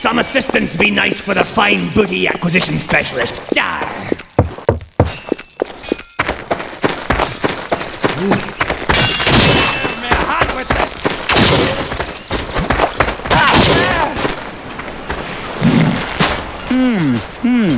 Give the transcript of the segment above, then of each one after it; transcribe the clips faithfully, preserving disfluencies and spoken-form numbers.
Some assistance be nice for the fine booty acquisition specialist. Yar! Hmm, hmm.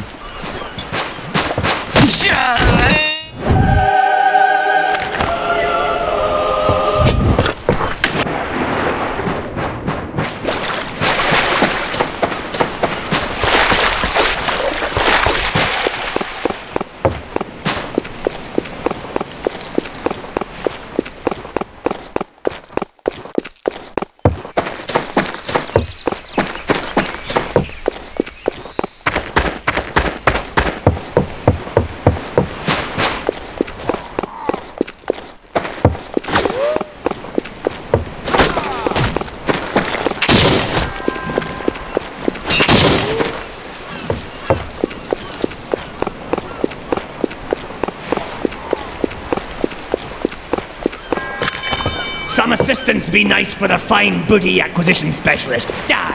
Some assistance be nice for the fine booty acquisition specialist. Yar!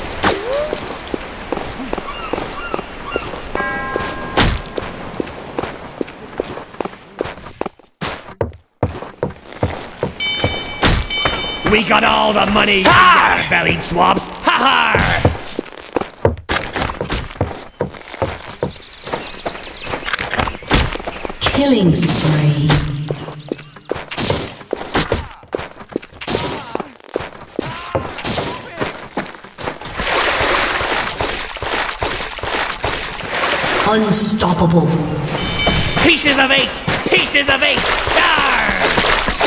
We got all the money, ha! Bellied swabs. Ha ha! Killing spree. Unstoppable. Pieces of eight! Pieces of eight! Yar!